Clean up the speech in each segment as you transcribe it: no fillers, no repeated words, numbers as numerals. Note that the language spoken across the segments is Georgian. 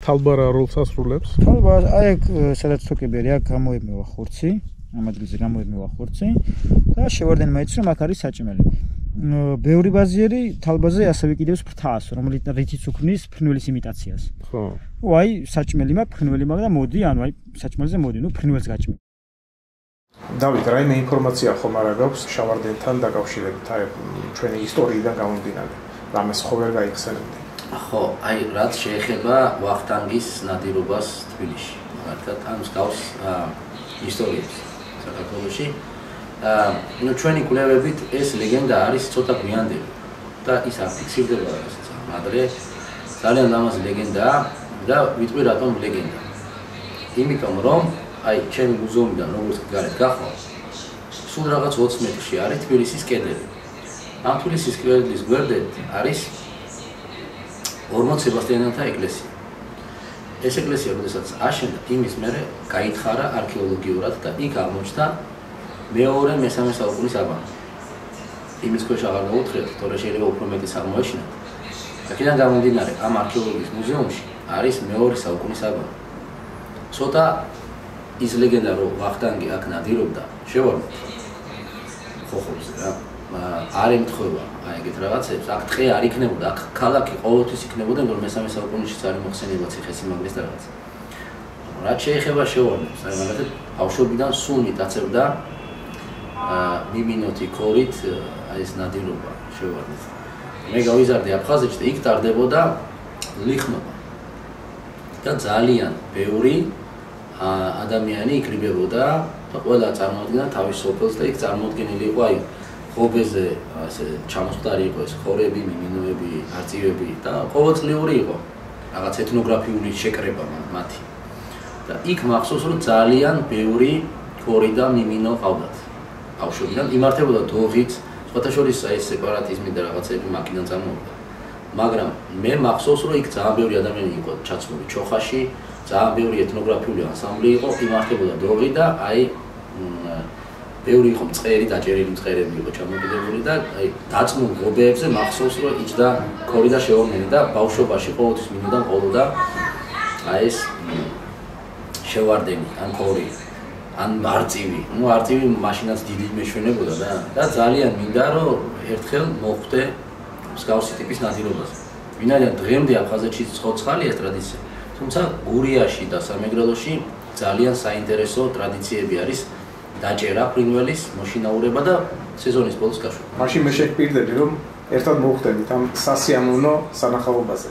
თალბარა როლს ასრულებს? თალბარა აი ეგ სადაც თოკებერი აქ გამოემევა ხორცი, ამ ადგილზე გამოემევა ხორცი და შევარდენმა იცი რომ აქ არის საჭმელი. ბევრი ბაზიერი თალბაზე ასევე კიდევ ფრთას, რომელიც რითიც უქმნის ფრინველის იმიტაციას. ხო. აი საჭმელი მაქვს, ფრინველი მაქვს და მოდი, ანუ აი საჭმელზე მოდი, ფრინველს გაჭმე. დავით, რაიმე ინფორმაცია ხომ არა გაქვს შავარდენთან დაკავშირებით, აი ჩვენი ისტორიიდან გამომდინარე. რამეს ხო ვერ გაიხსენებდი. ხო, აი რაც შეეხება ვახტანგის ნადირობას თბილისში. მაგალითად, ამ მსგავს ისტორიებს საქართველოში. ნუ ჩვენი კვლევებით ეს ლეგენდა არის ცოტა გვიანდელი და ის არ ფიქსირდება რასაც ადრე ძალიან ლამაზი ლეგენდაა და ვიტყვი რატომ ლეგენდა. იმიტომ რომ აი ჩემი მუზეუმიდან როგორც გარეთ გახვალ, სულ რაღაც 20 მეტრში არის თბილისის კედელი. ამ თბილისის კედლის გვერდით არის 40 სებასტიანელთა ეკლესია. ეს ეკლესია, როდესაც აშენდა, იმის მერე გაითხარა არქეოლოგიურად და იქ აღმოჩნდა მეორე მესამე საუკუნის აბანო. იმის ქვეშ აღარ გაუთხრეთ, თორე შეიძლება უფრო მეტი აღმოეჩინათ. აქედან გამომდინარე, ამ არქეოლოგიის მუზეუმში არის მეორე საუკუნის აბანო. ცოტა ის ლეგენდა, რომ ვახტანგი აქ ნადირობდა, შევარდნით ხოხობზე რა. არ ემთხვევა აი ეგეთ რაღაცებს, აქ ტყე არ იქნებოდა, აქ ქალაქი ყოველთვის იქნებოდა, რომ მესამე საუკუნეშიც არის მოხსენება ციხესიმაგრეს და რაღაც. რაც შეეხება შევარდნებს, აი მაგალითად ბავშვობიდან სუნით აწევდა მიმინოთი ქორით აი ეს ნადირობა შევარდნით. მე გავიზარდე აფხაზეთში და იქ ტარდებოდა ლიხნობა. და ძალიან ბევრი ადამიანი იქრიბებოდა და ყველა წარმოადგენდა თავის სოფელს და იქ წარმოდგენილი იყო აი ხობეზე ასე ჩამოსხდარი იყო ეს ხორები, მიმინოები, არწივები და ყოველწლიური იყო რაღაც ეთნოგრაფიული შეკრება მათი. და იქ მახსოვს რომ ძალიან ბევრი ხორი და მიმინო ყავდათ. ბავშვობიდან იმართებოდა დოღიც, სხვათა შორის აი სეპარატიზმი და რაღაცები მაქედან წამოვიდა. მაგრამ მე მახსოვს რომ იქ ძალიან ბევრი ადამიანი იყო ჩაცმული ჩოხაში, ძალიან ბევრი ეთნოგრაფიული ანსამბლი იყო, იმართებოდა დოღი და აი ბევრი იყო მწყერი, დაჭერილი მწყერები იყო ჩამოკიდებული და აი დაწმულ ღობეებზე მახსოვს რომ იჯდა ქორი და შევარდენი და ბავშვობაში ყოველთვის მინდოდა ყოლოდა აი ეს შევარდენი ან ქორი ან არწივი. ნუ არწივი მაშინაც დიდი მეშვენებოდა და ძალიან მინდა რომ ერთხელ მოხვდე მსგავსი ტიპის ნადირობაზე. ვინაიდან დღემდე აფხაზეთში ცხოცხალი ეს ტრადიცია. თუმცა გურიაში და სამეგრელოში ძალიან საინტერესო ტრადიციები არის დაჭერა ფრინველის, მოშინაურება და სეზონის ბოლოს გაშვა. მაშინ მე შეგპირდები რომ ერთად მოვხდებით ამ სასიამოვნო სანახაობაზე.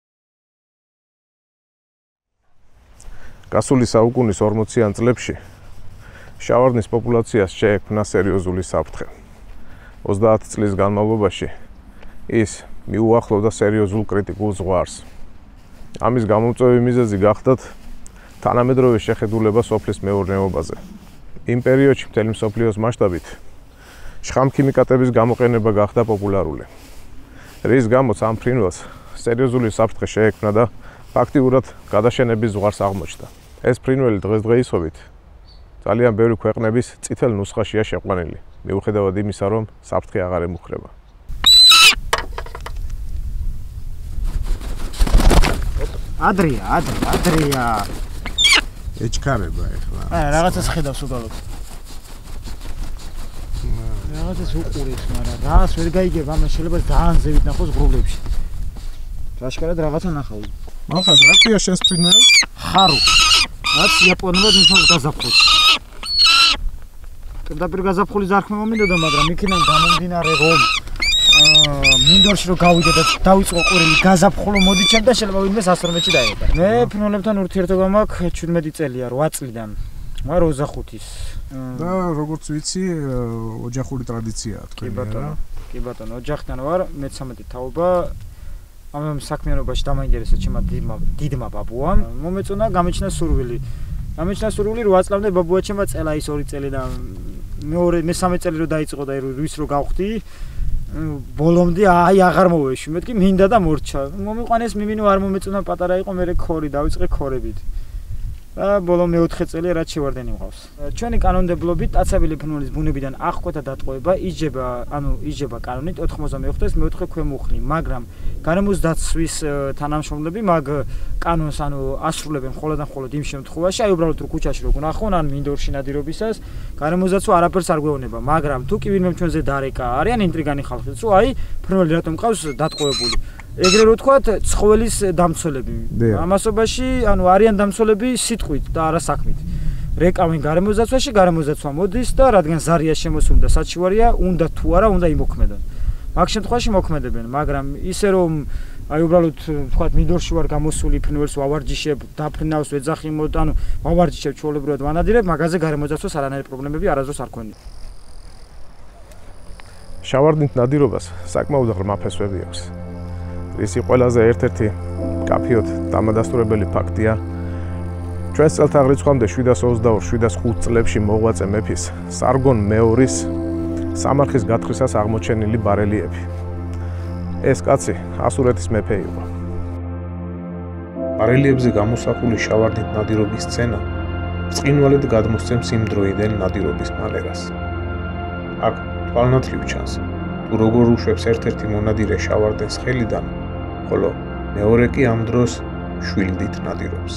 გასული საუკუნის 40-იან წლებში შავარდნის პოპულაციას შეექმნა სერიოზული საფრთხე. 30 წლის განმავლობაში ის მიუახლოვდა სერიოზულ კრიტიკულ ზღვარს. ამის გამომწვევი მიზეზი გახდათ თანამედროვე შეხედულება სოფლის მეურნეობაზე. იმ პერიოდში მთელი მსოფლიოს მასშტაბით შხამქიმიკატების გამოყენება გახდა პოპულარული. რის გამოც ამ ფრინველს სერიოზული საფრთხე შეექმნა და ფაქტიურად გადაშენების ზღვარს აღმოჩნდა. ეს ფრინველი დღესდღეობით ძალიან ბევრი ქვეყნების წითელ ნუსხაშია შეყვანილი, მიუხედავად იმისა, რომ საფრთხე აღარ ემუქრება. ადრია. ეჩქარება ეხლა. რაღაცას ხედავს უბრალოდ. რაღაცას უყურებს, მაგრამ რას ვერ გაიგებ, ამას შეიძლება ძალიან ზევით ნახოს ღრუბლებში. რაშკარად რაღაცა ნახავდი. მახაზ რა ქვია შენს ფრინველს? ხარო. რაც იაპონურად ნიშნავს გაზაფხულს. პირდაპირ გაზაფხულის ზარქმე მომინდოდა, მაგრამ იქიდან გამომდინარე რომ მინდორში რომ გავიდე და დავიწყო ყვირილი გაზაფხულო მოდიჩემ და შეიძლება ვინმე 112-ში დაეყო. მე ფრინველებთან ურთიერთობა მაქვს 17 წელია, 8 წლიდან. მაგრამ 25-ის. და როგორც ვიცი, ოჯახური ტრადიციაა თქვენი რა. კი ბატონო, ოჯახთან ვარ, მე-13 თაობა. ამ საქმიანობაში დამაინტერესა ჩემმა დიდმა ბაბუამ. მომეწონა გამეჩნდა სურვილი. 8 წლამდე ბაბუა ჩემმა წელა ის 2 წელი და მე-3 წელი რო დაიწყო და ვის რო გავხდი ბოლომდე აი აღარ მოვეში. მეთქი მინდა და მორჩა. მომიყვანეს მიმინო არ მომეწონა პატარა იყო, მე ხორი დავიწყე ხორებით. და ბოლო მეოთხე წელი რაც შევარდენი მყავს. ჩვენი კანონმდებლობით ტაცებელი ფრინველის ბუნებიდან აღკვეთა დატყვევება იჯება კანონით 95-ის მეოთხე ქვემუხლი, მაგრამ გარემოს დაცვის თანამშრომლები მაგ კანონს ასრულებენ მხოლოდ და მხოლოდ იმ შემთხვევაში, უბრალოდ რო ქუჩაში რო გნახონ ან მინდორში ნადირობისას, გარემოს დაცვა არაფერს არ გვეუბნება, მაგრამ თუ კი ვინმე ჩვენზე დარეკა არიან ინტრიგანი ხალხიც, რომ ფრინველი რატომ მყავს დატყვევებული. ეგრე რო თქვათ, ცხოველის დამცველები. ამასობაში, არიან დამცველები სიტყვით და არა საქმით. რეკავენ გარემოს დაცვაში, გარემოს დაცვა მოდის და რადგან ზარია შემოსული და საჩივარია, უნდა თუ არა, უნდა იმოქმედონ. მაგ შემთხვევაში მოქმედებენ, მაგრამ ისე რომ უბრალოდ თქვათ მინდორში ვარ გამოსული ფრინველს ვავარჯიშებ, დაფრინავს, ვეძახიმოთ, ვავარჯიშებ ჩვეულებრივად ვანადირებ, მაგაზე გარემოს დაცვას არანაირი პრობლემები არასდროს არ ქონია. შავარდნით ნადირობას საკმაოდ ღრმა ფესვები აქვს. ისი ყველაზე ერთ-ერთი კაფეოთ დამადასტურებელი ფაქტია. ჩვენს წელთაღრიცხვამდე 722-705 წლებში მოღვაწე მეფის სარგონ მეორის სამარხის გათხრისას აღმოჩენილი ბარელიეფი. ეს კაცი ასურეთის მეფე იყო. ბარელიებზე გამოსახული შავარდნით ნადირობის სცენა ბრწყინვალედ გადმოსცემს იმ დროიდან ნადირობის მანერას. აქ თვალნათლივ ჩანს, თუ როგორ უშვებს ერთ-ერთი მონადირე შავარდენს ხელიდან, ხოლო მეორე კი ამ დროს შვილდით ნადირობს.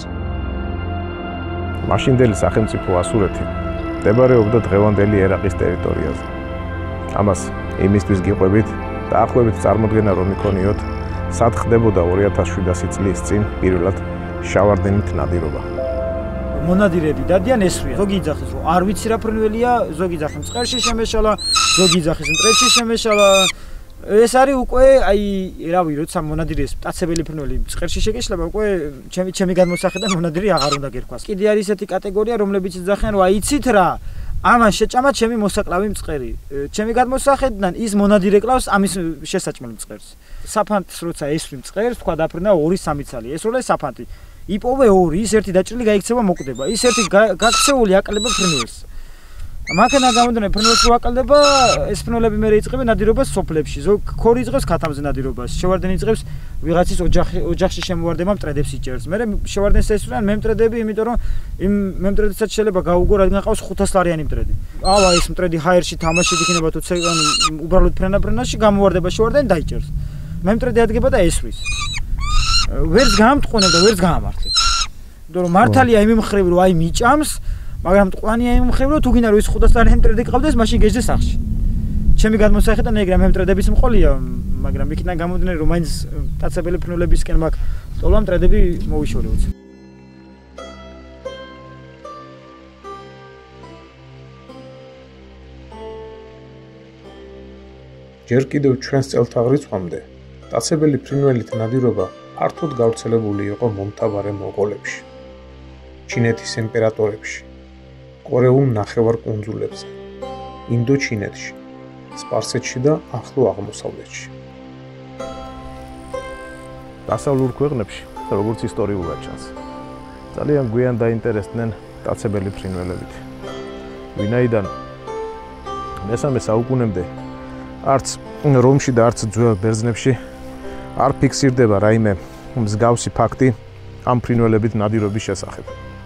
მაშინდელი სახელმწიფო ასურეთი მდებარეობდა დღევანდელი ერაყის ტერიტორიაზე. ამას იმისთვის გიყვებით, დაახლოებით წარმოდგენა რომ იქონიოთ, სად ხდებოდა 2700 წლის წინ პირველად შავარდენით ნადირობა. მონადირეები დადიან ესვია. ზოგი იძახის რომ არ ვიცი რა ფრინველია, ზოგი იძახის მწყერში შემეშალა, ზოგი იძახის მტრედში შემეშალა. ეს არის უკვე რავი, როცა მონადირის მტაცებელი ფრინველი მწყერში შეგეშლება, უკვე ჩემი გადმოსახედიდან მონადირი აღარ უნდა გერქვას. კიდე არის ესეთი კატეგორია, რომლებიც იძახიან რომ იცით რა, ამან შეჭამა ჩემი მოსაკლავი მწყერი. ჩემი გადმოსახედიდან ის მონადირე კლავს ამის შესაჭმელ მწყერს. საფანტს როცა ესვი მწყერს, თქვა დაფრინა 2-3 წალი. ესროლა საფანტი. იპოვე 2, ის ერთი დაჭრილი გაიქცევა მოკვდება. ის ერთი გაქცეული აკლდება ფრინველს. მაქენა გამოდნე ფრინველს რო აკლდება, ეს ფრინველები მე იწყებენ ნადირობას სოფლებში. ქორი იწყებს ქათამზე ნადირობას. შევარდენი იწყებს ვიღაცის ოჯახში შემოვარდება მტრედებს იჭერს. მე შევარდენს ესვრიან მე მტრედები, იმიტომ რომ იმ მე მტრედსაც შეიძლება გაუგო, რადგან ყავს 500 ლარიანი მტრედი. ეს მტრედი ჰაერში თამაშით იქნება თუ უბრალოდ ფრენაში გამოვარდება შევარდენი დაიჭერს. მე მტრედი ადგება და ესვრის. ვერც გამტყუნებ და ვერც გამართლებ. იმიტომ რომ მართალია იმ მხრივ რომ მიჭამს, მაგრამ მტყუანია იმ მხრივ რომ თუ გინდა რომ ის 500 ლარიანი მტრედი ყავდეს, მაშინ გეჯდეს სახში. ჩემი გადმოსახედიდან ეგრე მე მტრედების მყოლია, მაგრამ იქიდან გამომდინარე რომ მაინც ტაცებელი ფრინველებისკენ მაქვს ტოლა მტრედები მოვიშორეოთ. ჯერ კიდევ ჩვენს წელთაღრიცხვამდე ტაცებელი ფრინველით ნადირობა ფართოდ გავრცელებული იყო მომთაბარე მონღოლებში, ჩინეთის იმპერატორებში, კორეულ ნახევარკუნძულებზე, ინდოჩინეთში, სპარსეთში და ახლო აღმოსავლეთში. დასავლურ ქვეყნებში, როგორც ისტორიულად ჩანს, ძალიან გვიან დაინტერესდნენ ტაცებელი ფრინველებით. ვინაიდან მესამე საუკუნემდე არც რომში და არც ძველ ბერძნებში არ ფიქსირდება რაიმე მსგავსი ფაქტი ამ ფრინველებით ნადირობის შესახებ.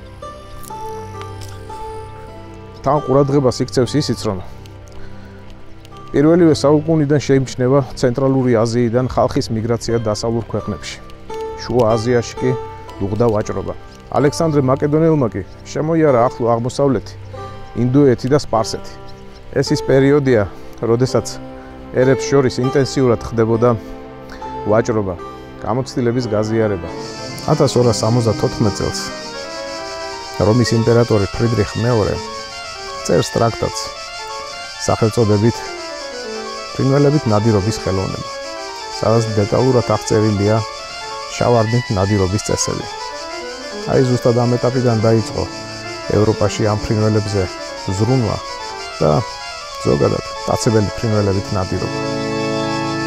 თან ყურადღებას იქცევს ისიც, რომ პირველივე საუკუნიდან შეიმჩნევა ცენტრალური აზიიდან ხალხის მიგრაცია დასავლურ ქვეყნებში. შუა აზიაში კი დუღდა ვაჭრობა. ალექსანდრე მაკედონელმა კი შემოიარა ახლო აღმოსავლეთი, ინდოეთი და სპარსეთი. ეს ის პერიოდია, როდესაც ერებს შორის ინტენსიურად ხდებოდა ვაჭრობა, გამოცდილების გაზიარება. 1274 წელს რომის იმპერატორი ფრიდრიხ მეორე წერს ტრაქტატს სახელწოდებით ფრინველებით ნადირობის ხელოვნება, სადაც დეტალურად აღწერილია შავარდნით ნადირობის წესები. ზუსტად ამ ეტაპიდან დაიწყო ევროპაში ამ ფრინველებზე ზრუნვა და ზოგადად ტაცებელი ფრინველებით ნადირობა.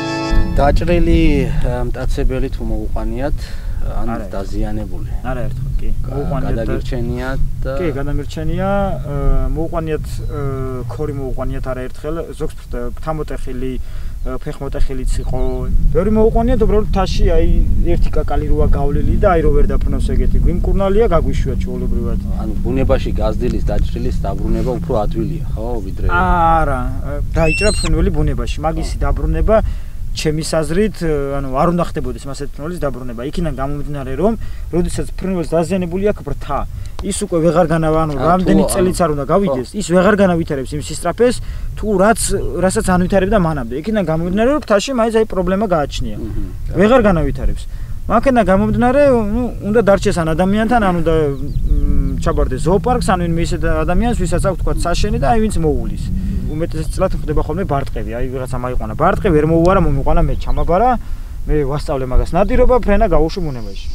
დაჭრილი მტაცებელი თუ მოუყანიათ ან დაზიანებული? არა ერთხელ. კი, მოუყვანიათ გადაგირჩენიათ და კი, გადამირჩენია, მოუყვანიათ ქორი მოუყვანიათ არაერთხელ, ზოგს ფთამოტეხილი, ფეხმოტეხილიც იყო. ბევრი მოუყვანიათ, უბრალოდ თაში აი ერთი კაკალი როა გავლილი და აი რო ვერ დაფრნავს ეგეთი. გვიმკურნალია, გაგვიშვია ჩვეულებრივად. ანუ ბუნებაში გაზრდილის დაჭრილის დაბრუნება უფრო ადვილია, ხო, ვიდრე არა, დაიჭრა ფრინველი ბუნებაში. მაგისი დაბრუნება ჩემის აზრით, ანუ არ უნდა ხდებოდეს მასეთ ფრინველის დაბრუნება. იქიდან გამომდინარე, რომ როდესაც ფრინველს დაზიანებული აქვს ბრთა, ის უკვე ვეღარ განავა, ანუ რამდენი წელიც არ უნდა გავიდეს, ის ვეღარ განავითარებს იმ სისწრაფეს, თუ რასაც ანვითარებდა მანამდე. იქიდან გამომდინარე, რომ ბრთაში მაინც აი პრობლემა გააჩნია. ვეღარ განავითარებს. მაგენა გამომდინარე, უნდა დარჩეს ან ადამიანთან, ან უნდა ჩაბარდეს ზოოპარკს, ან ვინმე ისეთ ადამიანს, ვისაც აქვს თქვა საშენი და აი ვინც მოუვლის. უმეტეს წლად ხდება ხოლმე ბარტყები, აი ვიღაცა მაიყვანა ბარტყი, ვერ მოუარა, მომიყვანა, მე ჩამაბარა, მე ვასწავლე მაგას ნადირობა, ფრენა გავუშვი ბუნებაში.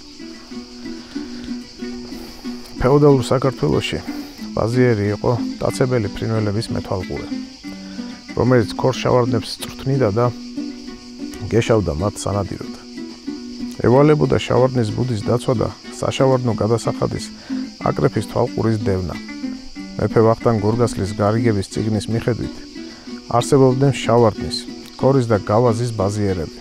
ფეოდალურ საქართველოში ბაზიერი იყო დაცებელი ფრინველების მეთვალყურე, რომელიც ქორშავარდნებს წვრთნიდა და გეშავდა მათ სანადიროდ. ევალებოდა შავარდნის ბუდის დაცვა და საშავარდნო გადასახადის აკრეფის თვალყურის დევნა. მეფე ვახტანგ გორგასლის გარიგების წიგნის მიხედვით არსებობდნენ შავარდნის, ქორის და გავაზის ბაზიერები.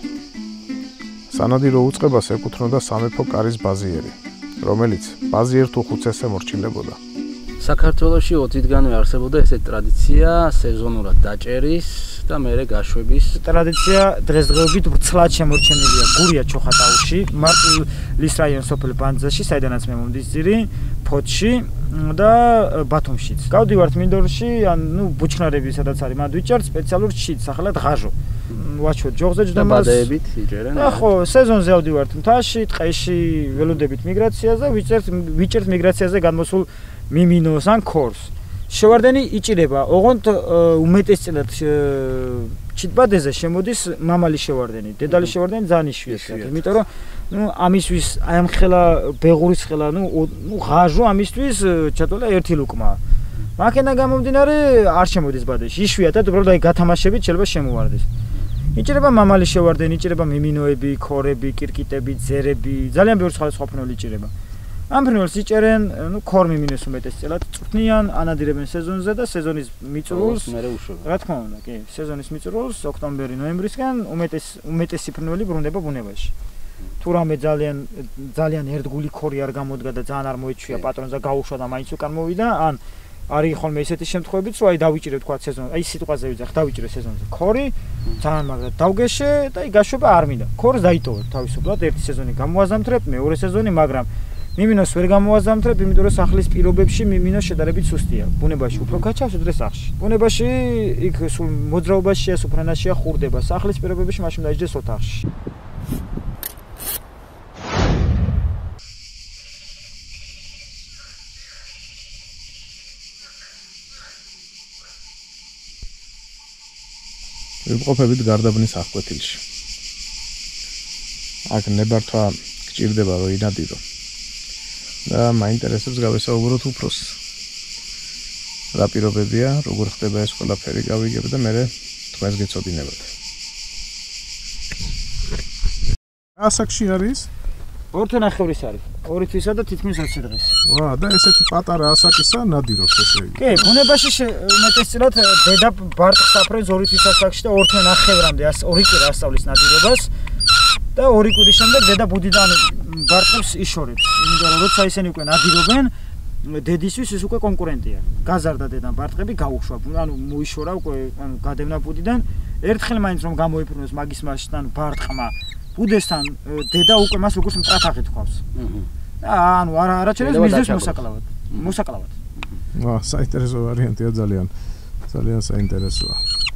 სანადირო უწყებას ეკუთვნოდა სამეფო კარის ბაზიერი, რომელიც ბაზიერ თუ ხუცეს ემორჩილებოდა. საქართველოში 20-დანვე არსებობდა ესეთი ტრადიცია სეზონურად დაჭერის და მერე გაშვების ტრადიცია დღესდღეობით ვრცლად შემორჩენილია გურია ჩოხატაუში, მარტვილის რაიონის სოფელ ბანძაში, საიდანაც მე მომდისძირი, ფოთში და ბათუმშიც. გავდივართ მინდორში, ანუ ბუჩქნარები სადაც არის, მანდ ვიჭერთ სპეციალურ ჩიტს, სახელად ღაჟო. ვაჩვენთ ჯოღზე ჯდომას. ბადეებით იჭერენ. ხო, სეზონზე ავდივართ მთაში, ტყეში, ველოდებით მიგრაციაზე, ვიჭერთ მიგრაციაზე გადმოსულ მიმინოს ან ქორს. შევარდენი იჭირება, ოღონდ უმეტესწილად ჩიტბადეზე შემოდის მამალი შევარდენი, დედალი შევარდენი ძალიან იშვიათია. იმიტომ რომ ამისთვის აი ამ ხელა ბეღურის ხელა, ღაჟო ამისთვის ჩატოლა ერთი ლუკმა. მაქენა გამომდინარე არ შემოდის ბადეში. იშვიათად უბრალოდ აი გათამაშებით შეიძლება შემოვარდეს. იჭირება მამალი შევარდენი, იჭირება მიმინოები, ქორები, კირკიტები, ძერები, ძალიან ბევრი სხვა ფრინველი იჭირება. ამ ფრინველს იჭერენ, ქორ მიმინოს უმეტესწილად წვრთნიან, ანადირებენ სეზონზე და სეზონის მიწურულს მერე უშვება. რა თქმა უნდა, კი, სეზონის მიწურულს ოქტომბერი-ნოემბრისგან უმეტესი ფრინველი ბრუნდება ბუნებაში. თუ რამე ძალიან ერთგული ქორი არ გამოდგა და ძალიან არ მოეჩვია პატრონს და გაუშვა და მაინც უკან მოვიდა, ან არის ხოლმე ესეთი შემთხვევებიც, რომ აი დავიჭირე თქვა სეზონზე, აი სიტყვაზე ვიძახ, დავიჭირე სეზონზე ქორი, ძალიან მაგრად დავგეშე და აი გაშვება არ მინდა. ქორს დაიტოვებ თავისუფლად, ერთი სეზონი გამოაზამთრებ, მეორე სეზონი, მაგრამ მიმინოს ვერ გამოაზამთრებ, იმიტომ რომ სახლის პირობებში მიმინოს შედარებით სუსტია. ბუნებაში უფრო გაჩავს ვიდრე სახლში. ბუნებაში იქ სულ მოძრაობაშია, სუფრანაშია, ხურდება. სახლის პირობებში მაშინ დაიჯდეს ოთახში. ვიმყოფებით გარდაბნის აღკვეთილში. აქ ნებართვა გჭირდება რომ ინადირო. და მაინტერესებს გავესაუბროთ უფროს. რა პირობებია, როგორ ხდება ეს ყველაფერი გავიგებ და მე თქვენს გეცოდინებათ. რა ასაკში არის? 2.5 არის. 2 თვისა და თითქმის 20 დღის. ვა, და ესეთი პატარა ასაკისა ნადირობს ესე იგი. კი, ბუნებაში უმეტესწილად დედა ბარტყს აფრენს 2 თვის ასაკში და 2.5-მდე 2 კვირა ასწავლის ნადირობას. და 2 კვირის შემდეგ დედა ბუდიდან ბარტყებს იშორებს. იმიტომ რომ როცა ისინი უკვე ნადირობენ, დედისთვის ის უკვე კონკურენტია. გაზარდა დედამ ბარტყები გაუშვა, ანუ მოიშორა უკვე, ანუ გადევნა ბუდიდან. ერთხელ მაინც რომ გამოიფრინოს მაგის მასთან ბარტყმა ბუდესთან დედა უკვე მას როგორც მტრათაღი თქავს. ანუ არაჩერებს მიზნებს მოსაკლავად. მოსაკლავად. ვა, საინტერესო ვარიანტია ძალიან. ძალიან საინტერესოა.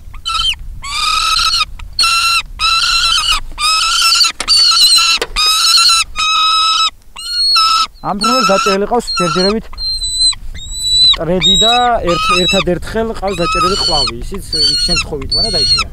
ამ ფრინველს დაჭერილი ყავს ჯერჯერობით ტრედი და ერთადერთხელ ყავს დაჭერილი ყვავი. ისიც შემთხვევით, მაგრამ დაიჭირა.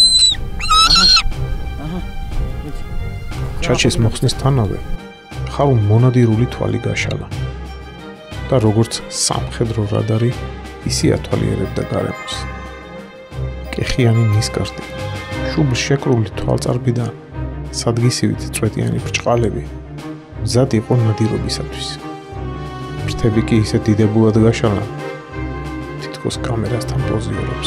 ჩაჩის მოხსნისთანავე ხარულ მონადირული თვალი გაშალა და როგორც სამხედრო რადარი ისი ათვალიერებდა გარემოს. კეხიანი ნისკარტი, შუბლ შეკრული თვალწარბი და სადგისივით წვეტიანი ბრჭყალები მზად იყო ნადირობისათვის. ფრთები კი ისე დიდებულად გაშალა, თითქოს კამერასთან პოზიორობს.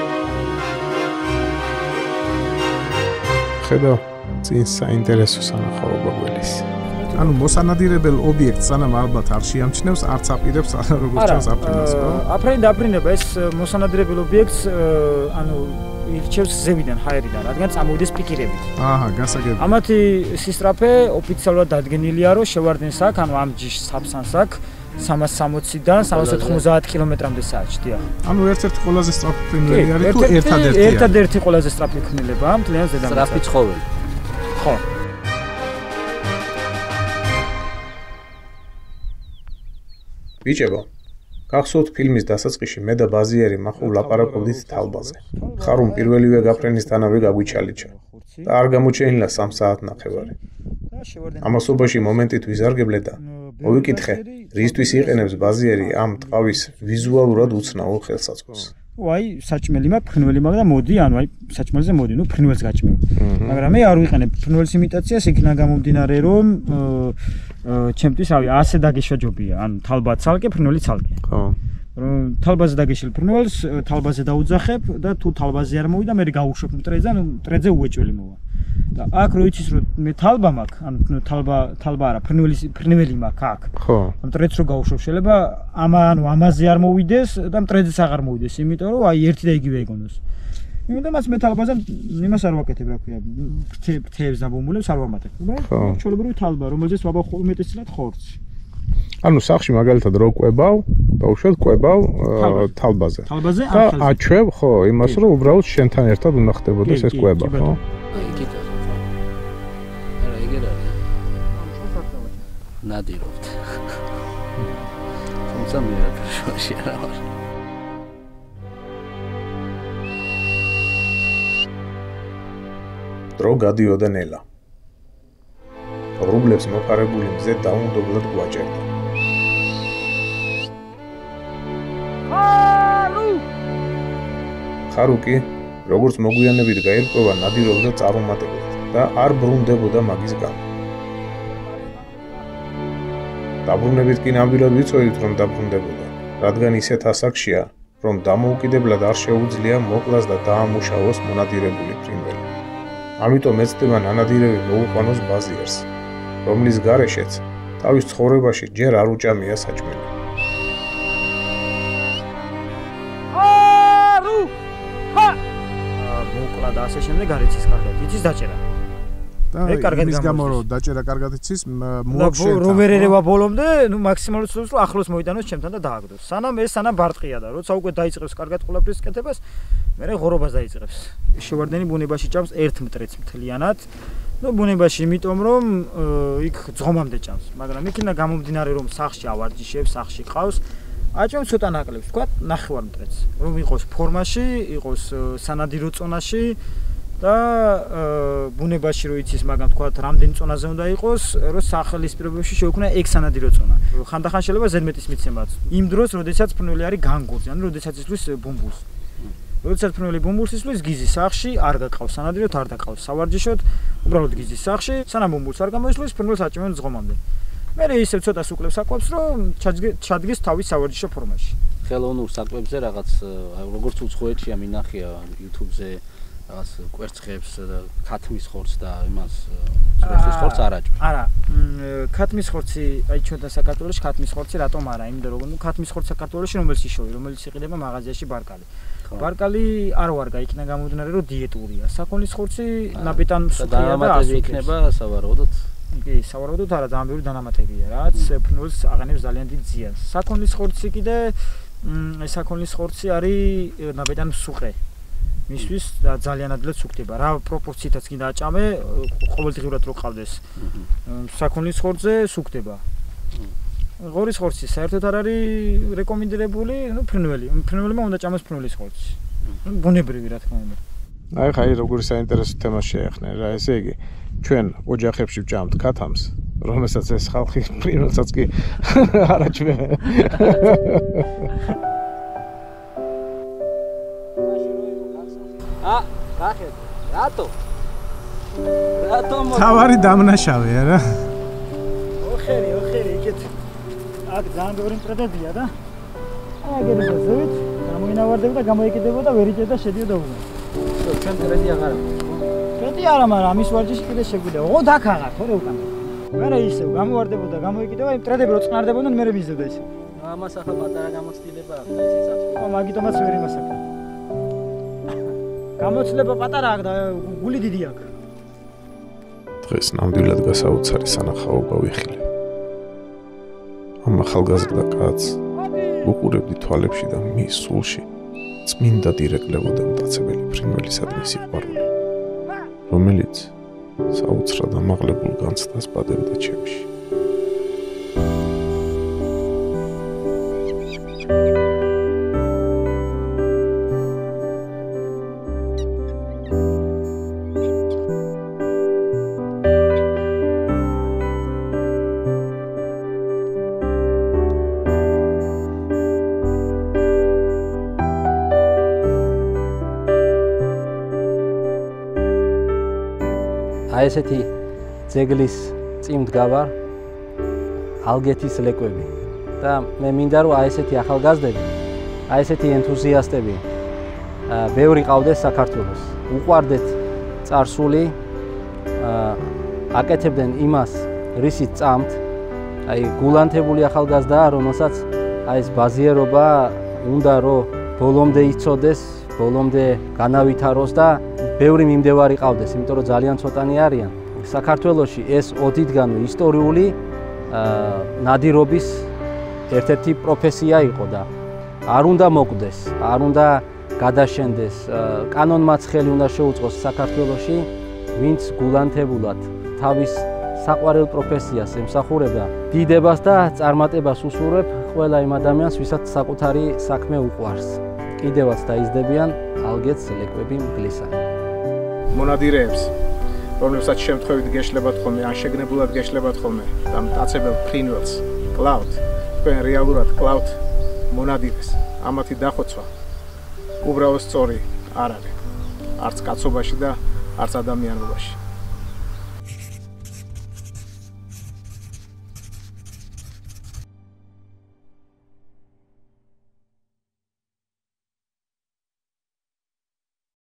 ხედავ, წინ საინტერესო სანახაობა გველის. ანუ მოსანადირებელ ობიექტს სანამ ალბათ არ შეამჩნევს, არც აპირებს როგორც ჩანს აფრინას, ხო? აფრინდება ეს მოსანადირებელ ობიექტს, ანუ ირჩევს ზევიდან, ჰაერიდან, რადგან წამოვიდეს პიკირებით. აჰა, გასაგებია. ამათი სისწრაფე ოფიციალურად დადგენილია, რომ შევარდენს აქ, ანუ ამ ჯიშ საფსანს აქ 360-დან 390 კმ/სთ, დიახ. ანუ ერთ-ერთი ყველაზე სწრაფი ფრინველი არის თუ ერთადერთი? ერთადერთი ყველაზე სწრაფი ფრინველებაა, მთლიან ზედამიწაზე. სწრაფი ცხოველი. ხო. ბიჭებო, გახსოვთ ფილმის დასაწყისში მე და ბაზიერი მახვილ ლაპარაკობდით თალბაზე. ხარუმ პირველივე გაფრენისთანავე გაგვიჩალიჩა და არ გამოჩენილა 3 საათნახევარი. ამასობაში მომენტით ვიზარგებლე და მოვიკითხე, რისთვის იყენებს ბაზიერი ამ ტყავის ვიზუალურად უცნაურ ხელსაწყოს. აი, საჭმელი მაქვს, ფრინველი მაქვს და მოდი, ანუ აი, საჭმელზე მოდი, ნუ ფრინველს გაჭმევ. მაგრამ მე არ ვიყენებ ფრინველის იმიტაციას, იქნა გამომდინარე, რომ ჩემთვის ავი ასე დაგეშაჯობია, ანუ თალბა ცალკე, ფრინველი ცალკე. ხო. რომ თალბაზე დაგეშილ ფრინველს, თალბაზე დაუძახებ და თუ თალბაზე არ მოვიდა, მე გავუშვებ მტრედზე, ანუ მტრედზე უეჭველი მოვა. და აქ რო იცის რომ მე თალბა მაქვს, ანუ თალბა არა, ფრინველი მაქვს აქ. ხო. მტრედს რო გავუშვებ, შეიძლება ამაზე არ მოვიდეს და მტრედზეც აღარ მოვიდეს, იმიტომ რომ აი ერთი და იგივე ეგონოს. იმიტომაც მე თალბაზე იმას არ ვაკეთებ, რა ქვია, ფრთებს და ბუმბულებს არ ვამატებ. უბრალოდ ჩვეულებრივი თალბა, რომელზეც ვაბავ უმეტესად ხორცი. ანუ სახში მაგალითად რო ყვებავ, ბავშვად ყვებავ თალბაზე. თალბაზე და აჩვევ, ხო, იმას რომ უბრალოდ შენთან ერთად უნდა ხდებოდეს ეს ყვება, ხო? იქით არა ეგერ არის. ნადირობთ. თუმცა მე რა შოში არა ვარ. დრო გადიოდა ნელა. რუბლებს მოფარებული მზე დაუნდობლად გვაჭერდა. ხარუკი, როგორც მოგვიანებით გაირკვევა, ნადირობდა წარუმატებლად და არ ბრუნდებოდა მაგის გამო. დაბრუნებით კი ნამდვილად ვიცოდით, რომ დაბრუნდებოდა, რადგან ისეთ ასაკშია, რომ დამოუკიდებლად არ შეუძლია მოკლას და დაამუშავოს მონადირებული ფრინველი. ამიტომ ეცდება ნანადირები მოუყვანოს ბაზიერს, რომლის გარეშეც თავის ცხოვრებაში ჯერ არ უჭამია საჭმელი. მოკლა და ასე შემდეგ არ იცის კარგად, იცის დაჭერა. და კარგად ის გამო რომ დაჭერა კარგად იცის, მოახშენდა. რომ ერევა ბოლომდე, ნუ მაქსიმალურად ცდილობს რომ ახლოს მოიტანოს ჩემთან და დააგდოს. სანამ ბარტყია და როცა უკვე დაიწყებს კარგად ყოლაფრის კეთებას, მერე ღორობას დაიწყებს. შევარდენი ბუნებაში ჭამს ერთ მტრედს მთლიანად. ნუ ბუნებაში იმიტომ რომ იქ ძღომამდე ჭამს, მაგრამ იქინა გამომდინარე რომ სახში ავარჯიშებს, სახში ყავს, აჭამს ცოტა ნაკლებს, თქვა ნახევარ მტრედს, რომ იყოს ფორმაში, იყოს სანადირო წონაში და ბუნებაში რო იცის, მაგრამ თქვა რამდენი წონაზე უნდა იყოს, რომ სახელის პირობებში შეუქმნა ეგ სანადირო წონა. ხანდახან შეიძლება ზედმეტის მიცემაც. იმ დროს, როდესაც ფრინველი არის განგულზე, ანუ როდესაც ისვლის ბუმბულს. როდესაც ფრინველი ბუმბულს ისვლის, გიზის სახში არ გაკავს სანადიროთ, არ დაკავს სავარჯიშოდ, უბრალოდ გიზის სახში, სანამ ბუმბულს არ გამოისვლის, ფრინველს აჭმევენ ძღომამდე. მე ისევ ცოტა სუკლებს აკვებს, რომ ჩადგეს თავის სავარჯიშო ფორმაში. ხელოვნურ საკვებზე რაღაც როგორც უცხოეთშია მინახია YouTube-ზე რაღაც კვერცხებს და ქათმის ხორცს და იმას ცხრის ხორცს არ აჭმევ. არა, ქათმის ხორცი, აი ჩვენთან საქართველოში ქათმის ხორცი რატომ არა? იმიტომ რომ ქათმის ხორცი საქართველოში რომელიც იშოვი, რომელიც იყიდება მაღაზიაში ბარკალი. ბარკალი არ ვარგა, იქნა გამომდინარე რომ დიეტურია. საქონლის ხორცი ნაბეტან სუქია და ასე იქნება სავარაუდოდ. კი, სავარაუდოდ არა, ძალიან ბევრი დანამატებია, რაც ფრინველს აღანებს ძალიან დიდ ზიანს. საქონლის ხორცი კიდე საქონლის ხორცი არის ნაბედან სუყე. მისთვის ძალიან ადვილად სუქდება. რა პროპორციითაც კიდე აჭამე, ყოველდღიურად რო ყავდეს. საქონლის ხორცზე სუქდება. ღორის ხორცი საერთოდ არ არის რეკომენდირებული, ნუ ფრინველმა უნდა ჭამოს ფრინველის ხორცი. ბუნებრივი რა თქმა უნდა. აი ხაი როგორი საინტერესო თემა შეეხნე რა, ესე იგი ჩვენ ოჯახებში ვჭამთ ქათამს, რომელსაც ეს ხალხი ფრინველსაც კი არ აჭმევენ. გახედე, რატო? თავარი დამნაშავე არა? ოხერი, იქეთ. აქ ძალიან ბევრი მტრედებია და აგერება ზევით, გამოინავარდებოდა, გამოიკიდებოდა, ვერ იჭერდა, შედიოდა უგან. ჩვენ ტრედი აღარ აქვს. ტრედი არა, მაგრამ ამის ვარჯიში კიდე შეგვიდა. ოღონდ აქ აღარ, თორე უკან. მერე ისევ გამოვარდებოდა, გამოიკიდება, იმ ტრედები რო წყნარდებოდნენ, მერე მიზდება ისე. ამას ახლა პატარა გამოცდილება აქვს და ისიც აქვს. მაგიტომაც ვერ იმასაკა. გამოცდილება პატარა აქვს და გული დიდი აქვს. დღეს ნამდვილად გასაოცარი სანახაობა ვიხილე. ამ ახალგაზრდა კაცს უყურებდი თვალებში და მის სულში წმინდად ირეკლებოდა მტაცებელი ფრინველისადმი სიყვარული, რომელიც საოცრად ამაღლებულ განცდას ბადებდა ჩემში. აი ესეთი ძეგლის წინ მდგავარ ალგეთის ლეკვები და მე მინდა რომ აი ესეთი ახალგაზრდები, აი ესეთი ენთუზიასტები ბევრი ყავდეს საქართველოს. უყვარდეთ წარსული, აკეთებდნენ იმას, რისით წამთ. აი გულანთებული ახალგაზრდაა, რომელსაც აი ეს ბაზიერობა უნდა რომ ბოლომდე იცოდეს, ბოლომდე განავითაროს და ბევრი მიმდევარი ყავდეს, იმიტომ რომ ძალიან ცოტანი არიან. საქართველოში ეს ოდითგანვე ისტორიული ნადირობის ერთ-ერთი პროფესია იყო და არ უნდა მოკვდეს, არ უნდა გადაშენდეს. კანონმაც ხელი უნდა შეუწყოს საქართველოში, ვინც გულანთებულად თავის საყვარელ პროფესიას ემსახურება, დიდებას და წარმატებას უსურვებ ყველა იმ ადამიანს, ვისაც საკუთარი საქმე უყვარს. კიდევაც დაიზრდებიან ალგეთის ლეკვები მგლისა. მონადირეებს, რომლებსაც შემთხვევით გეშლებათ ხოლმე, ან შეგნებულად გეშლებათ ხოლმე და მტაცებელ ფრინველს კლავთ, თქვენ რეალურად კლავთ მონადირეს. ამათი დახოცვა უბრალოდ სწორი არ არის, არც კაცობაში და არც ადამიანობაში.